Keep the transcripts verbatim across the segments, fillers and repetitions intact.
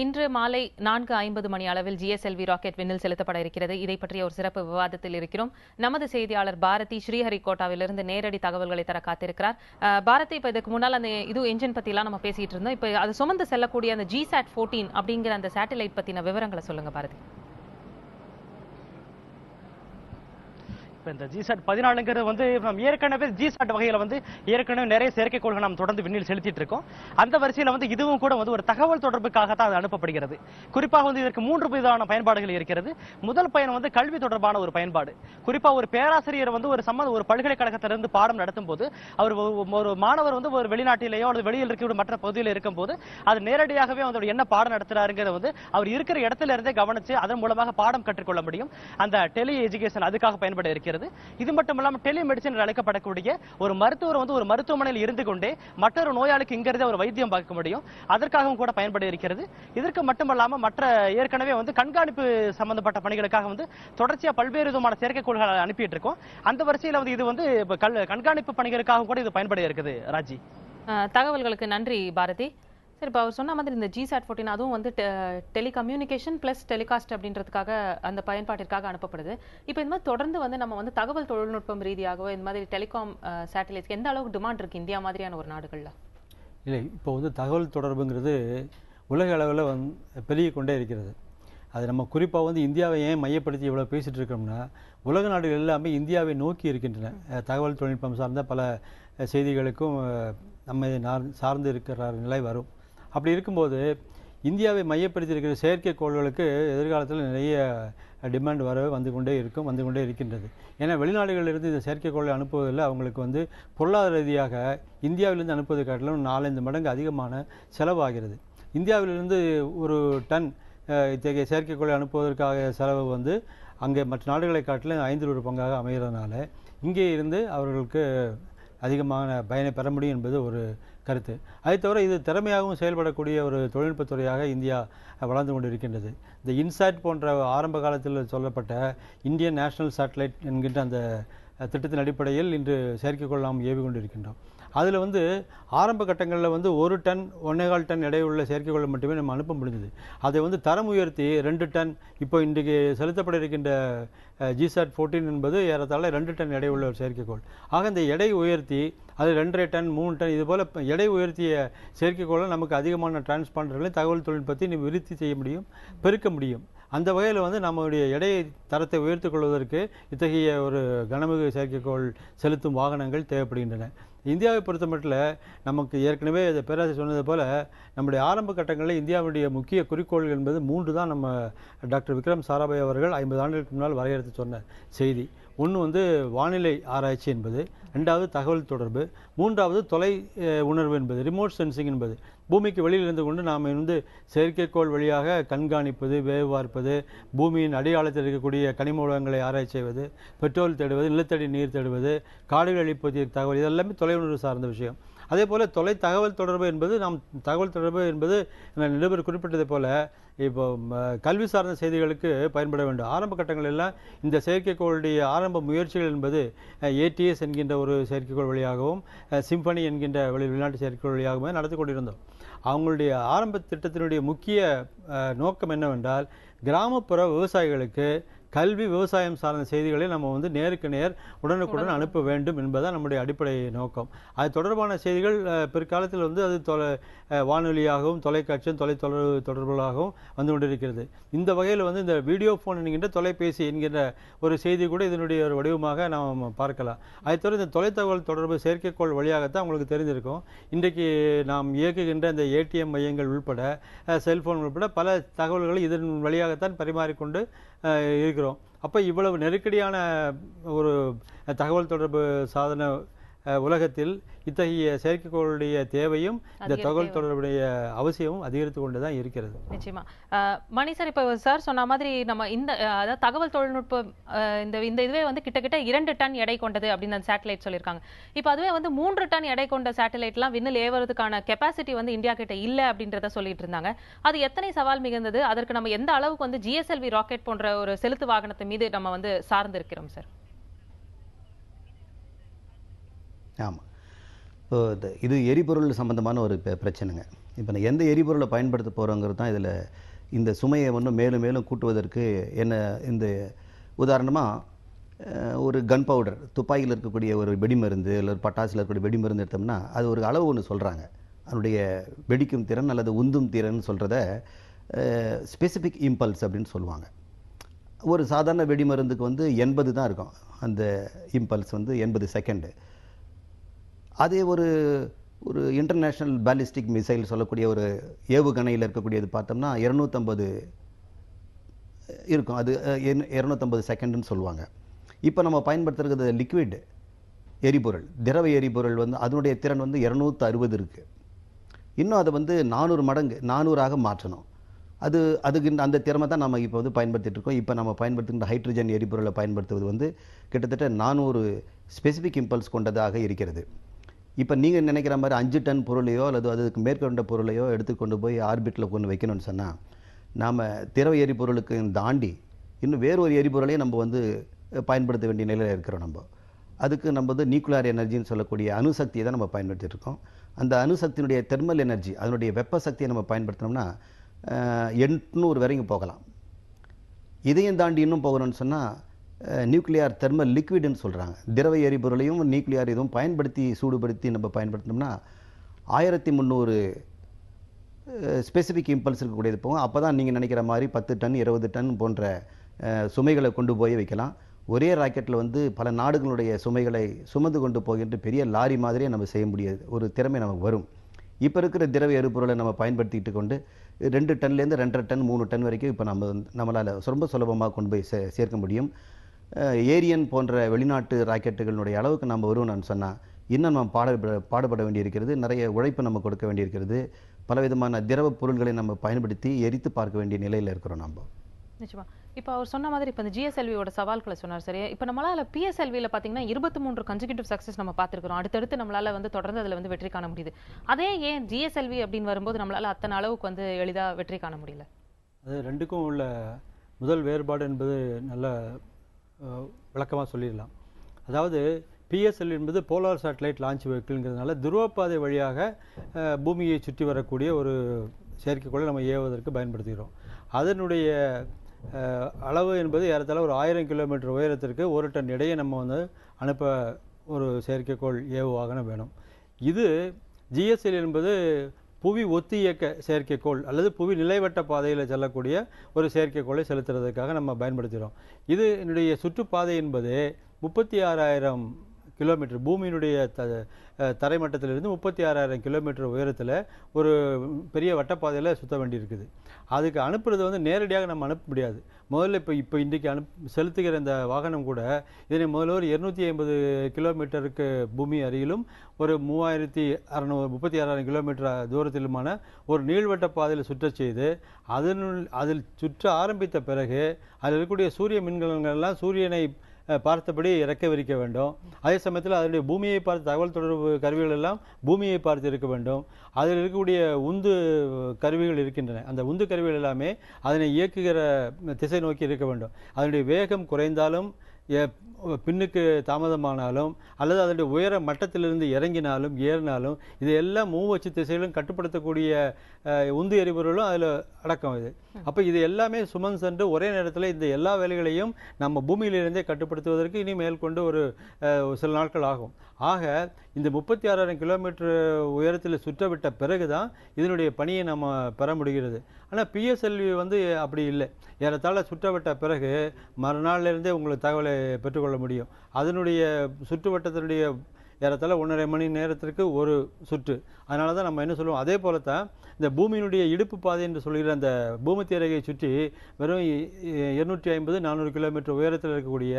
இன்று மாலை நான்கு ஐம்பது மணி அளவில் G S L V rocket விண்ணில் செலுத்தப்பட இருக்கிறது. இதை பற்றிய ஒரு சிறப்பு விவாதத்தில் இருக்கிறோம். நமது செய்தியாளர் பாரதி ஸ்ரீஹரிகோட்டாவிலிருந்து நேரடி தகவல்களை தர காத்திருக்கிறார். பாரதி, இப்ப இதுக்கு முன்னால் அந்த இது என்ஜின் பத்தி எல்லாம் நம்ம பேசிட்டு இருந்தோம். இப்ப அது சுமந்து செல்லக்கூடிய அந்த G SAT பதினான்கு அப்படிங்கிற அந்த சேட்டலைட் பத்தின விவரங்களை சொல்லுங்க பாரதி. இப்போ இந்த ஜிசாட் பதினாலுங்கிறது வந்து நம்ம ஏற்கனவே ஜிசாட் வகையில் வந்து ஏற்கனவே நிறைய செயற்கைக்கோள்கள் நாம் தொடர்ந்து விண்ணில் செலுத்திட்டு இருக்கோம். அந்த வரிசையில் வந்து இதுவும் கூட வந்து ஒரு தகவல் தொடர்புக்காக தான் அது அனுப்பப்படுகிறது. குறிப்பாக வந்து இதற்கு மூன்று விதமான பயன்பாடுகள் இருக்கிறது. முதல் பயன் வந்து கல்வி தொடர்பான ஒரு பயன்பாடு. குறிப்பாக ஒரு பேராசிரியர் வந்து ஒரு சம்மந்த ஒரு பல்கலைக்கழகத்திலிருந்து பாடம் நடத்தும் போது அவர் ஒரு மாணவர் வந்து ஒரு வெளிநாட்டிலேயோ அல்லது வெளியில் இருக்கிற மற்ற பகுதியில் இருக்கும் போது அது நேரடியாகவே வந்து என்ன பாடம் நடத்துறாருங்கிறத வந்து அவர் இருக்கிற இடத்துல இருந்தே கவனிச்சு அதன் மூலமாக பாடம் கற்றுக்கொள்ள முடியும். அந்த டெலி எஜுகேஷன் அதுக்காக பயன்பட இருக்கிறது. இது மட்டும் இல்லாமல் டெலிமெடிசின் அழைக்கப்படக்கூடிய ஒரு மருத்துவர் வந்து ஒரு மருத்துவமனையில் இருந்து கொண்டே மற்றொரு நோயாளிக்கு இங்கிருந்தே ஒரு வைத்தியம் பார்க்க முடியும். அதற்காகவும் கூட பயன்பட இருக்கிறது. இதற்கு மட்டுமல்லாமல் மற்ற ஏற்கனவே வந்து கண்காணிப்பு சம்பந்தப்பட்ட பணிகளுக்காக வந்து தொடர்ச்சியா பல்வேறு விதமான செயற்கைக்கோள்களை அனுப்பிட்டு இருக்கோம். அந்த வரிசையில் வந்து இது வந்து கண்காணிப்பு பணிகளுக்காக கூட இது பயன்பட இருக்குது. ராஜி, தகவல்களுக்கு நன்றி பாரதி. சரி, இப்போ அவர் சொன்ன மாதிரி இந்த G SAT பதினான்கு அதுவும் வந்து டெலிகம்யூனிகேஷன் பிளஸ் டெலிகாஸ்ட் அப்படின்றதுக்காக அந்த பயன்பாட்டிற்காக அனுப்பப்படுது. இப்போ இந்த மாதிரி தொடர்ந்து வந்து நம்ம வந்து தகவல் தொழில்நுட்பம் ரீதியாகவோ இந்த மாதிரி டெலிகாம் சேட்டலைட்ஸ்க்கு எந்த அளவுக்கு டிமாண்ட் இருக்கு இந்தியா மாதிரியான ஒரு நாடுகளில்? இல்லை, இப்போ வந்து தகவல் தொடர்புங்கிறது உலக அளவில் வந்து பெருகி கொண்டே இருக்கிறது. அது நம்ம குறிப்பாக வந்து இந்தியாவை ஏன் மையப்படுத்தி இவ்வளோ பேசிகிட்டு இருக்கோம்னா, உலக நாடுகள் எல்லாமே இந்தியாவை நோக்கி இருக்கின்றன. தகவல் தொழில்நுட்பம் சார்ந்த பல செய்திகளுக்கும் நம்ம சார்ந்து இருக்கிற நிலை வரும். அப்படி இருக்கும்போது இந்தியாவை மையப்படுத்தி இருக்கிற செயற்கைக்கோள்களுக்கு எதிர்காலத்தில் நிறைய டிமாண்ட் வர வந்து கொண்டே இருக்கும் வந்து கொண்டே இருக்கின்றது. ஏன்னா வெளிநாடுகளிலிருந்து இந்த செயற்கைக்கோளை அனுப்புவதில் அவங்களுக்கு வந்து பொருளாதார ரீதியாக இந்தியாவிலிருந்து அனுப்புவதை காட்டிலும் நாலஞ்சு மடங்கு அதிகமான செலவாகிறது. இந்தியாவிலிருந்து ஒரு டன் இத்தகைய செயற்கைக்கோளை அனுப்புவதற்காக செலவு வந்து அங்கே மற்ற நாடுகளை காட்டிலும் ஐந்தில் ஒரு பங்காக அமைகிறதுனால இங்கே இருந்து அவர்களுக்கு அதிகமான பயனை பெற முடியும் என்பது ஒரு கருத்து. அதை தவிர இது திறமையாகவும் செயல்படக்கூடிய ஒரு தொழில்நுட்பத்துறையாக இந்தியா வளர்ந்து கொண்டு இருக்கின்றது. இந்த இன்சாட் போன்ற ஆரம்ப காலத்தில் சொல்லப்பட்ட இந்தியன் நேஷனல் சேட்டலைட் என்கின்ற அந்த திட்டத்தின் அடிப்படையில் இன்று செயற்கைக்கோள் நாம் ஏவி கொண்டு இருக்கின்றோம். அதில் வந்து ஆரம்ப கட்டங்களில் வந்து ஒரு டன் ஒன்னேகால் டன் எடையுள்ள செயற்கைக்கோளை மட்டுமே நம்ம அனுப்ப முடிஞ்சது. அதை வந்து தரம் உயர்த்தி ரெண்டு டன் இப்போ இன்றைக்கு செலுத்தப்பட இருக்கின்ற ஜிசாட் பதினான்கு என்பது ஏறத்தாழ ரெண்டு டன் எடையுள்ள ஒரு செயற்கைக்கோள். ஆக இந்த எடை உயர்த்தி அது ரெண்டரை டன் மூணு டன் இது போல் எடை உயர்த்திய செயற்கைக்கோளை நமக்கு அதிகமான டிரான்ஸ்பாண்டர்களை தகவல் தொழில்நுட்பத்தை நீ விருத்தி செய்ய முடியும், பெருக்க முடியும். அந்த வகையில் வந்து நம்முடைய எடை தரத்தை உயர்த்திக் கொள்வதற்கு இத்தகைய ஒரு கனமிகு செயற்கைக்கோள் செலுத்தும் வாகனங்கள் தேவைப்படுகின்றன. இந்தியாவை பொறுத்த மட்டும் நமக்கு ஏற்கனவே பேராசிரியர் சொன்னது போல் நம்முடைய ஆரம்ப கட்டங்களில் இந்தியாவுடைய முக்கிய குறிக்கோள்கள் என்பது மூன்று தான் நம்ம டாக்டர் விக்ரம் சாராபாய் அவர்கள் ஐம்பது ஆண்டுகளுக்கு முன்னால் வரையறுத்து சொன்ன செய்தி. ஒன்று வந்து வானிலை ஆராய்ச்சி என்பது, ரெண்டாவது தகவல் தொடர்பு, மூன்றாவது தொலை உணர்வு என்பது ரிமோட் சென்சிங் என்பது. பூமிக்கு வெளியில் இருந்து கொண்டு நாம் வந்து செயற்கைக்கோள் வழியாக கண்காணிப்பது, வேவு பார்ப்பது, பூமியின் அடியாளத்தில் இருக்கக்கூடிய கனிம உலகங்களை ஆராய்ச்சி செய்வது, பெட்ரோல் தேடுவது, நிலத்தடி நீர் தேடுவது, காடுகள் அழிப்பது தகவல், இதெல்லாமே தொலை உணர்வு சார்ந்த விஷயம். அதே போல் தொலை தகவல் தொடர்பு என்பது நாம் தகவல் தொடர்பு என்பது நிருபர் குறிப்பிட்டதை போல இப்போ கல்வி சார்ந்த செய்திகளுக்கு பயன்பட வேண்டும். ஆரம்ப கட்டங்கள் எல்லாம் இந்த செயற்கைக்கோளுடைய ஆரம்ப முயற்சிகள் என்பது ஏடிஎஸ் என்கின்ற ஒரு செயற்கைக்கோள் வழியாகவும் சிம்பனி என்கின்ற வெளி வெளிநாட்டு செயற்கைக்கோள் வழியாகவும் நடத்தி கொண்டிருந்தோம். அவங்களுடைய ஆரம்ப திட்டத்தினுடைய முக்கிய நோக்கம் என்னவென்றால் கிராமப்புற விவசாயிகளுக்கு கல்வி விவசாயம் சார்ந்த செய்திகளை நம்ம வந்து நேருக்கு நேர் உடனுக்குடன் அனுப்ப வேண்டும் என்பதுதான் நம்முடைய அடிப்படை நோக்கம். அது தொடர்பான செய்திகள் பிற்காலத்தில் வந்து அது தொலை வானொலியாகவும் தொலைக்காட்சியும் தொலை தொடர்பு தொடர்புகளாகவும் வந்து கொண்டிருக்கிறது. இந்த வகையில் வந்து இந்த வீடியோ ஃபோன் என்கின்ற தொலைபேசி என்கின்ற ஒரு செய்தி கூட இதனுடைய ஒரு வடிவமாக நாம் பார்க்கலாம். அதை தவிர இந்த தொலைத்தகவல் தொடர்பு செயற்கைக்கோள் வழியாகத்தான் உங்களுக்கு தெரிஞ்சிருக்கும். இன்றைக்கு நாம் இயக்குகின்ற இந்த ஏடிஎம் மையங்கள் உள்பட செல்போன் உள்பட பல தகவல்களை இதன் வழியாகத்தான் பரிமாறிக்கொண்டு இருக்கிறோம். அப்போ இவ்வளவு நெருக்கடியான ஒரு தகவல் தொடர்பு சாதன உலகத்தில் இத்தகைய செயற்கைக்கோளுடைய தேவையும் இந்த தகவல் தொடர்புடைய அவசியமும் அதிகரித்து கொண்டுதான் இருக்கிறது. நிச்சயமா மணி சார், இப்போ சார் சொன்ன மாதிரி நம்ம இந்த அதாவது தகவல் தொழில்நுட்பம் இந்த இந்த இதுவே வந்து கிட்டத்தட்ட இரண்டு டன் எடை கொண்டது அப்படின்னு அந்த சேட்டலைட் சொல்லியிருக்காங்க. இப்போ அதுவே வந்து மூன்று டன் எடை கொண்ட சேட்டலைட்லாம் விண்ணில் ஏவுறதுக்கான கெப்பாசிட்டி வந்து இந்தியா கிட்ட இல்லை அப்படின்றத சொல்லிட்டு இருந்தாங்க. அது எத்தனை சவால் மிகுந்தது? அதற்கு நம்ம எந்த அளவுக்கு வந்து G S L V rocket போன்ற ஒரு செலுத்து வாகனத்தை மீது நம்ம வந்து சார்ந்து இருக்கிறோம் சார்? ஆமாம், இது எரிபொருள் சம்பந்தமான ஒரு பிரச்சனைங்க. இப்போ எந்த எரிபொருளை பயன்படுத்த போகிறோங்கிறது தான் இதில் இந்த சுமையை ஒன்றும் மேலும் மேலும் கூட்டுவதற்கு என்ன இந்த உதாரணமாக ஒரு கன் பவுடர் துப்பாக்கியில் இருக்கக்கூடிய ஒரு வெடிமருந்து இல்லை ஒரு பட்டாசில் இருக்கக்கூடிய வெடிமருந்து எடுத்தோம்னா அது ஒரு அளவு ஒன்று சொல்கிறாங்க. அதனுடைய வெடிக்கும் திறன் அல்லது உந்தும் திறன் சொல்கிறத ஸ்பெசிஃபிக் இம்பல்ஸ் அப்படின்னு சொல்லுவாங்க. ஒரு சாதாரண வெடிமருந்துக்கு வந்து எண்பது தான் இருக்கும், அந்த இம்பல்ஸ் வந்து எண்பது செகண்டு. அதே ஒரு ஒரு இன்டர்நேஷ்னல் பேலிஸ்டிக் மிசைல் சொல்லக்கூடிய ஒரு ஏவுகணையில் இருக்கக்கூடியது பார்த்தோம்னா இருநூத்தம்பது இருக்கும், அது இருநூத்தம்பது செகண்டுன்னு சொல்லுவாங்க. இப்போ நம்ம பயன்படுத்துறது லிக்விட் எரிபொருள், திரவ எரிபொருள் வந்து அதனுடைய திறன் வந்து இருநூத்தி அறுபது இருக்குது. இன்னும் அதை வந்து நானூறு மடங்கு நானூறாக மாற்றணும். அது அதுக்கு அந்த திறமை தான் நம்ம இப்போ வந்து பயன்படுத்திட்டு இருக்கோம். இப்போ நம்ம பயன்படுத்துகின்ற ஹைட்ரஜன் எரிபொருளை பயன்படுத்துவது வந்து கிட்டத்தட்ட நானூறு ஸ்பெசிஃபிக் இம்பல்ஸ் கொண்டதாக இருக்கிறது. இப்போ நீங்கள் நினைக்கிற மாதிரி அஞ்சு டன் பொருளையோ அல்லது அதுக்கு மேற்கொண்ட பொருளையோ எடுத்துக்கொண்டு போய் ஆர்பிட்டில் கொண்டு வைக்கணும்னு சொன்னால் நாம் திரவ எரிபொருளுக்கு தாண்டி இன்னும் வேறு ஒரு எரிபொருளையும் நம்ம வந்து பயன்படுத்த வேண்டிய நிலையில் இருக்கிறோம். நம்ம அதுக்கு நம்ம வந்து நியூக்ளியர் எனர்ஜின்னு சொல்லக்கூடிய அணுசக்தியை தான் நம்ம பயன்படுத்திட்டு இருக்கோம். அந்த அணுசக்தியினுடைய தெர்மல் எனர்ஜி, அதனுடைய வெப்ப சக்தியை நம்ம பயன்படுத்தினோம்னா எண்ணூறு வரைக்கும் போகலாம். இதையும் தாண்டி இன்னும் போகணும்னு சொன்னால் நியூக்ளியர் தெர்மல் லிக்விட்னு சொல்கிறாங்க. திரவ எரிபொருளையும் நியூக்ளியர் இதுவும் பயன்படுத்தி சூடுபடுத்தி நம்ம பயன்படுத்தினோம்னா ஆயிரத்தி முந்நூறு ஸ்பெசிஃபிக் இம்பல்ஸ் இருக்கக்கூடியது போகும். அப்போ தான் நீங்கள் நினைக்கிற மாதிரி பத்து டன் இருபது டன் போன்ற சுமைகளை கொண்டு போய் வைக்கலாம். ஒரே ராக்கெட்டில் வந்து பல நாடுகளுடைய சுமைகளை சுமந்து கொண்டு போகின்ற பெரிய லாரி மாதிரியே நம்ம செய்ய முடியாது, ஒரு திறமை நமக்கு வரும். இப்போ இருக்கிற திரவ எரிபொருளை நம்ம பயன்படுத்திக்கிட்டு கொண்டு ரெண்டு டன்லேருந்து ரெண்டரை டன் மூணு டன் வரைக்கும் இப்போ நம்ம நம்மளால் ரொம்ப சுலபமாக கொண்டு போய் சே சேர்க்க முடியும். ஏரியன் போன்ற வெளிநாட்டு ராக்கெட்டுகளுடைய அளவுக்கு நம்ம வருவோம்னு சொன்னால் இன்னும் நம்ம பாட பாடுபட வேண்டியிருக்கிறது, நிறைய உழைப்பு நம்ம கொடுக்க வேண்டியிருக்கிறது, பலவிதமான திரவ பொருள்களை நம்ம பயன்படுத்தி எரித்து பார்க்க வேண்டிய நிலையில் இருக்கிறோம் நம்ம. நிச்சயமா. இப்போ அவர் சொன்ன மாதிரி இப்போ இந்த ஜிஎஸ்எல்வியோட சவால்களை சொன்னார். சரி, இப்போ நம்மளால பிஎஸ்எல்வியில் பார்த்தீங்கன்னா இருபத்தி மூன்று கன்சிக்யூட்டிவ் சக்ஸஸ் நம்ம பார்த்துருக்கிறோம். அடுத்தடுத்து நம்மளால வந்து தொடர்ந்து அதில் வந்து வெற்றி காண முடியுது. அதே ஏன் ஜிஎஸ்எல்வி அப்படின்னு வரும்போது நம்மளால அத்தனை அளவுக்கு வந்து எளிதாக வெற்றி காண முடியல? அது ரெண்டுக்கும் உள்ள முதல் வேறுபாடு என்பது நல்ல விளக்கமாக சொல்லிடலாம். அதாவது பிஎஸ்எல்வி என்பது போலார் சேட்டலைட் லான்ச் வெஹிக்கிள்ங்கிறதுனால துருவப்பாதை வழியாக பூமியை சுற்றி வரக்கூடிய ஒரு செயற்கைக்கோளை நம்ம ஏவுவதற்கு பயன்படுத்துகிறோம். அதனுடைய அளவு என்பது ஏறத்தாழ ஒரு ஆயிரம் கிலோமீட்டர் உயரத்திற்கு ஒரு டன் எடையை நம்ம வந்து அனுப்ப ஒரு செயற்கைக்கோள் ஏவு வாகனம் வேணும். இது ஜிஎஸ்எல் என்பது புவி ஒத்தி இயக்க செயற்கைக்கோள் அல்லது புவி நிலைவட்ட பாதையில் செல்லக்கூடிய ஒரு செயற்கைக்கோளை செலுத்துறதுக்காக நம்ம பயன்படுத்துகிறோம். இது என்னுடைய சுற்றுப்பாதை என்பது முப்பத்தி ஆறாயிரம் கிலோமீட்டர், பூமியினுடைய த தரைமட்டத்திலிருந்து முப்பத்தி ஆறாயிரம் கிலோமீட்டர் உயரத்தில் ஒரு பெரிய வட்டப்பாதையில் சுற்ற வேண்டியிருக்குது. அதுக்கு அனுப்புறது வந்து நேரடியாக நம்ம அனுப்ப முடியாது. முதல்ல இப்போ இப்போ இன்றைக்கு அனுப் செலுத்துகிற இந்த வாகனம் கூட இதனை முதல்ல ஒரு இருநூத்தி ஐம்பது கிலோமீட்டருக்கு பூமி அருகிலும் ஒரு மூவாயிரத்தி அறநூறு முப்பத்தி ஆறாயிரம் கிலோமீட்டர் தூரத்திலுமான ஒரு நீள்வட்ட பாதையில் சுற்ற செய்து அதனுள் அதில் சுற்ற ஆரம்பித்த பிறகு அதில் இருக்கக்கூடிய சூரிய மின்கலங்கள்லாம் சூரியனை பார்த்தபடி இறக்க விரிக்க வேண்டும். அதே சமயத்தில் அதனுடைய பூமியை பார்த்து தகவல் தொடர்பு கருவிகள் எல்லாம் பூமியை பார்த்து இருக்க வேண்டும். அதில் இருக்கக்கூடிய உந்து கருவிகள் இருக்கின்றன. அந்த உந்து கருவிகள் எல்லாமே அதனை இயக்குகிற திசை நோக்கி இருக்க வேண்டும். அதனுடைய வேகம் குறைந்தாலும் பின்னுக்கு தாமதமானாலும் அல்லது அதனுடைய உயர மட்டத்திலிருந்து இறங்கினாலும் ஏறினாலும் இதையெல்லாம் மூவச்சு திசைகளும் கட்டுப்படுத்தக்கூடிய உந்து எரிபொருளும் அதில் அடக்கம். இது அப்போ இது எல்லாமே சுமந்து சென்று ஒரே நேரத்தில் இந்த எல்லா வேலைகளையும் நம்ம பூமியிலிருந்தே கட்டுப்படுத்துவதற்கு இனி மேற்கொண்டு ஒரு சில நாட்கள் ஆகும். ஆக இந்த முப்பத்தி ஆறாயிரம் கிலோமீட்டர் உயரத்தில் சுற்றவிட்ட பிறகுதான் இதனுடைய பணியை நம்ம பெற முடிகிறது. ஆனால் பிஎஸ்எல்வி வந்து அப்படி இல்லை. ஏறத்தாழ சுற்றவிட்ட பிறகு மறுநாளிலிருந்தே உங்களுக்கு தகவலை பெற்றுக்கொள்ள முடியும். அதனுடைய சுற்றுவட்டத்தினுடைய ஏறத்தாழ ஒன்றரை மணி நேரத்திற்கு ஒரு சுற்று. அதனால தான் நம்ம என்ன சொல்லுவோம், அதே போல தான் இந்த பூமியினுடைய இடுப்பு பாதை என்று சொல்கிற அந்த பூமத்திய ரேகையை சுற்றி வெறும் இருநூற்றி ஐம்பது நானூறு கிலோமீட்டர் உயரத்தில் இருக்கக்கூடிய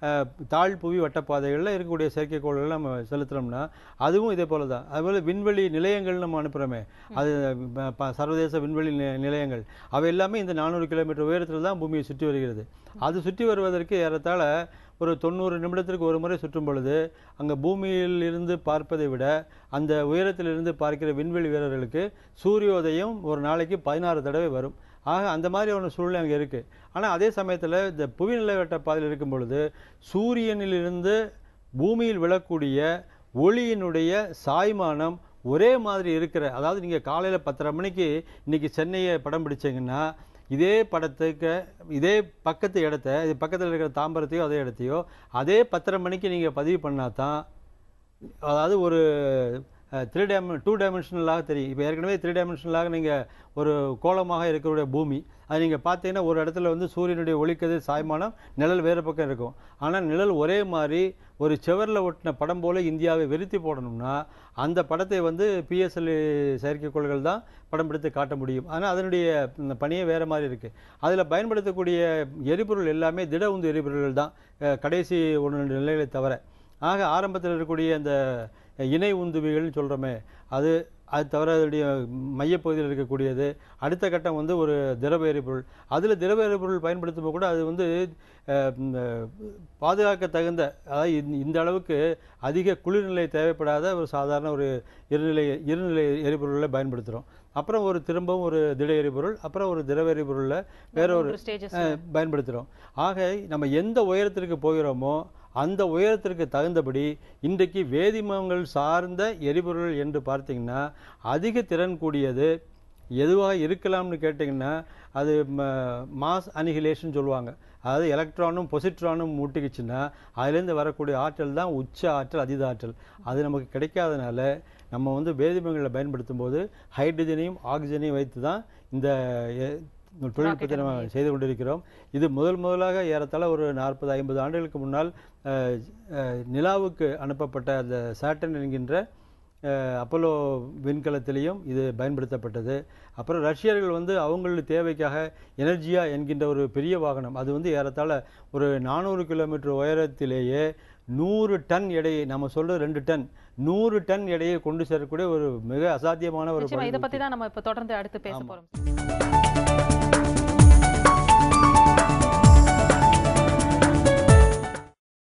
தாழ் புவி வட்டப்பாதைகளில் இருக்கக்கூடிய செயற்கைக்கோள்கள் நம்ம செலுத்துகிறோம்னா அதுவும் இதே போல தான். அதுபோல் விண்வெளி நிலையங்கள் நம்ம அனுப்புகிறோமே, அது சர்வதேச விண்வெளி நிலையங்கள் அவை எல்லாமே இந்த நானூறு கிலோமீட்டர் உயரத்தில் தான் பூமியை சுற்றி வருகிறது. அது சுற்றி வருவதற்கு ஏறத்தாழ ஒரு தொண்ணூறு நிமிடத்திற்கு ஒரு முறை சுற்றும் பொழுது அங்கே பூமியில் இருந்து பார்ப்பதை விட அந்த உயரத்திலிருந்து பார்க்கிற விண்வெளி வீரர்களுக்கு சூரியோதயம் ஒரு நாளைக்கு பதினாறு தடவை வரும். ஆக அந்த மாதிரி ஒரு சூழ்நிலை அங்கே இருக்குது. ஆனால் அதே சமயத்தில் இந்த புவி நிலைவட்ட பாதையில் இருக்கும் பொழுது சூரியனிலிருந்து பூமியில் விழக்கூடிய ஒளியினுடைய சாய்மானம் ஒரே மாதிரி இருக்கிற, அதாவது நீங்கள் காலையில் பத்தரை மணிக்கு இன்னைக்கு சென்னையை படம் பிடிச்சிங்கன்னா இதே படத்துக்கு இதே பக்கத்து இடத்த இது பக்கத்தில் இருக்கிற தாம்பரத்தையோ அதே இடத்தையோ அதே பத்தரை மணிக்கு நீங்கள் பதிவு பண்ணால் தான், அதாவது ஒரு த்ரீ டைம டூ டைமென்ஷனலாக தெரியும். இப்போ ஏற்கனவே த்ரீ டைமென்ஷனலாக நீங்கள் ஒரு கோலமாக இருக்கிற பூமி, அது நீங்கள் பார்த்தீங்கன்னா ஒரு இடத்துல வந்து சூரியனுடைய ஒளிக்கதிர் சாய்மானம், நிழல் வேறு பக்கம் இருக்கும். ஆனால் நிழல் ஒரே மாதிரி ஒரு செவரில் ஒட்டின படம் போல இந்தியாவை வெறுத்தி போடணும்னா அந்த படத்தை வந்து பிஎஸ்எல்வி செயற்கைக்கோள்கள் தான் படம் பிடித்து காட்ட முடியும். ஆனால் அதனுடைய பணியே வேறு மாதிரி இருக்குது. அதில் பயன்படுத்தக்கூடிய எரிபொருள் எல்லாமே திட உந்து எரிபொருள்கள் தான், கடைசி ஒன்று நிலைகளை தவிர. ஆக ஆரம்பத்தில் இருக்கக்கூடிய அந்த இணை உந்துவிகள்னு சொல்கிறோமே, அது அது தவிர அதனுடைய மையப்பகுதியில் இருக்கக்கூடியது. அடுத்த கட்டம் வந்து ஒரு திரவ எரிபொருள். அதில் திரவ எரிபொருள் பயன்படுத்தும் கூட அது வந்து பாதுகாக்க தகுந்த, அதாவது இந்த அளவுக்கு அதிக குளிர்நிலை தேவைப்படாத ஒரு சாதாரண ஒரு இருநிலை இருநிலை எரிபொருளை பயன்படுத்துகிறோம். அப்புறம் ஒரு திரும்பவும் ஒரு திட எரிபொருள், அப்புறம் ஒரு திரவ எரிபொருளில் வேற ஒரு பயன்படுத்துகிறோம். ஆக நம்ம எந்த உயரத்திற்கு போகிறோமோ அந்த உயரத்திற்கு தகுந்தபடி இன்றைக்கு வேதிமங்கள் சார்ந்த எரிபொருள் என்று பார்த்தீங்கன்னா அதிக திறன் கூடியது எதுவாக இருக்கலாம்னு கேட்டிங்கன்னா அது மாஸ் அனிஹிலேஷன் சொல்லுவாங்க. அதாவது எலக்ட்ரானும் பொசிட்ரானும் மூட்டிக்குச்சுன்னா அதுலேருந்து வரக்கூடிய ஆற்றல் தான் உச்ச ஆற்றல், அதீத ஆற்றல். அது நமக்கு கிடைக்காதனால நம்ம வந்து வேதிமங்களை பயன்படுத்தும் போது ஹைட்ரஜனையும் ஆக்சிஜனையும் வைத்து தான் இந்த தொழில்நுட்பத்தை நம்ம செய்து கொண்டிருக்கிறோம். இது முதல் முதலாக ஏறத்தாழ ஒரு நாற்பது ஐம்பது ஆண்டுகளுக்கு முன்னால் நிலாவுக்கு அனுப்பப்பட்ட அந்த சாட்டன் என்கின்ற அப்போலோ விண்கலத்திலையும் இது பயன்படுத்தப்பட்டது. அப்புறம் ரஷ்யர்கள் வந்து அவங்களுடைய தேவைக்காக எனர்ஜியா என்கின்ற ஒரு பெரிய வாகனம், அது வந்து ஏறத்தாழ ஒரு நானூறு கிலோமீட்டர் உயரத்திலேயே நூறு டன் எடையை, நம்ம சொல்றது ரெண்டு டன் நூறு டன் எடையை கொண்டு சேரக்கூடிய ஒரு மிக அசாத்தியமான ஒரு. இதை பத்தி தான் நம்ம இப்ப தொடர்ந்து அடுத்து பேச போறோம்.